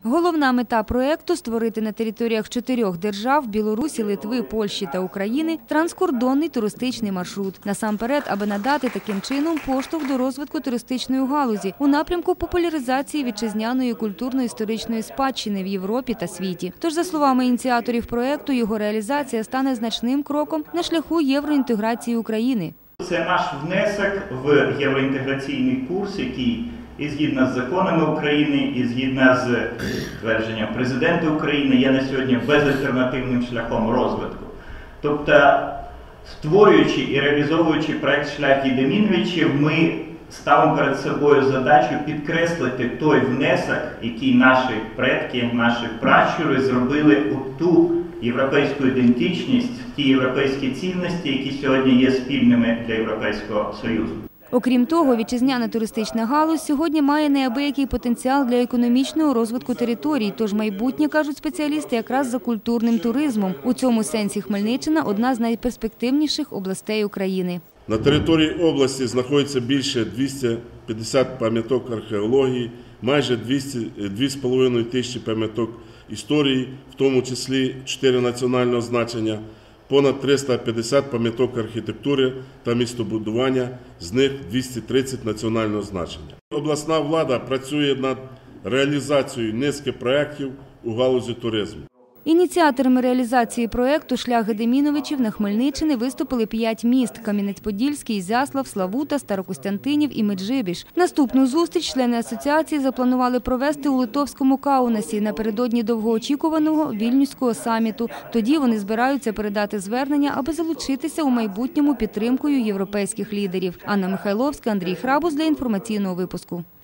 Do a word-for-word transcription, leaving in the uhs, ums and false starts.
Головна мета проєкту – створити на територіях чотирьох держав – Білорусі, Литви, Польщі та України – транскордонний туристичний маршрут. Насамперед, аби надати таким чином поштовх до розвитку туристичної галузі у напрямку популяризації вітчизняної культурно-історичної спадщини в Європі та світі. Тож, за словами ініціаторів проєкту, його реалізація стане значним кроком на шляху євроінтеграції України. Це наш внесок в євроінтеграційний курс, який і згідно з законами України, і згідно з твердженням президента України є на сьогодні безальтернативним шляхом розвитку. Тобто, створюючи і реалізовуючи проєкт «Шлях Гедеміновичів», ми ставимо перед собою задачу підкреслити той внесок, який наші предки, наші пращури зробили у ту європейську ідентичність, ті європейські цінності, які сьогодні є спільними для Європейського Союзу. Окрім того, вітчизняна туристична галузь сьогодні має неабиякий потенціал для економічного розвитку територій, тож майбутнє, кажуть спеціалісти, якраз за культурним туризмом. У цьому сенсі Хмельниччина – одна з найперспективніших областей України. На території області знаходиться більше двохсот п'ятдесят пам'яток археології, майже дві з половиною тисячі пам'яток історії, в тому числі чотири національного значення, понад триста п'ятдесят пам'яток архітектури та містобудування, з них двісті тридцять національного значення. Обласна влада працює над реалізацією низки проєктів у галузі туризму. Ініціаторами реалізації проєкту «Шлях Гедеміновичів» на Хмельниччині виступили п'ять міст – Кам'янець-Подільський, Ізяслав, Славута, Старокостянтинів і Меджибіж. Наступну зустріч члени асоціації запланували провести у литовському Каунасі напередодні довгоочікуваного Вільнюського саміту. Тоді вони збираються передати звернення, аби залучитися у майбутньому підтримкою європейських лідерів. Анна Михайловська, Андрій Храбус для інформаційного випуску.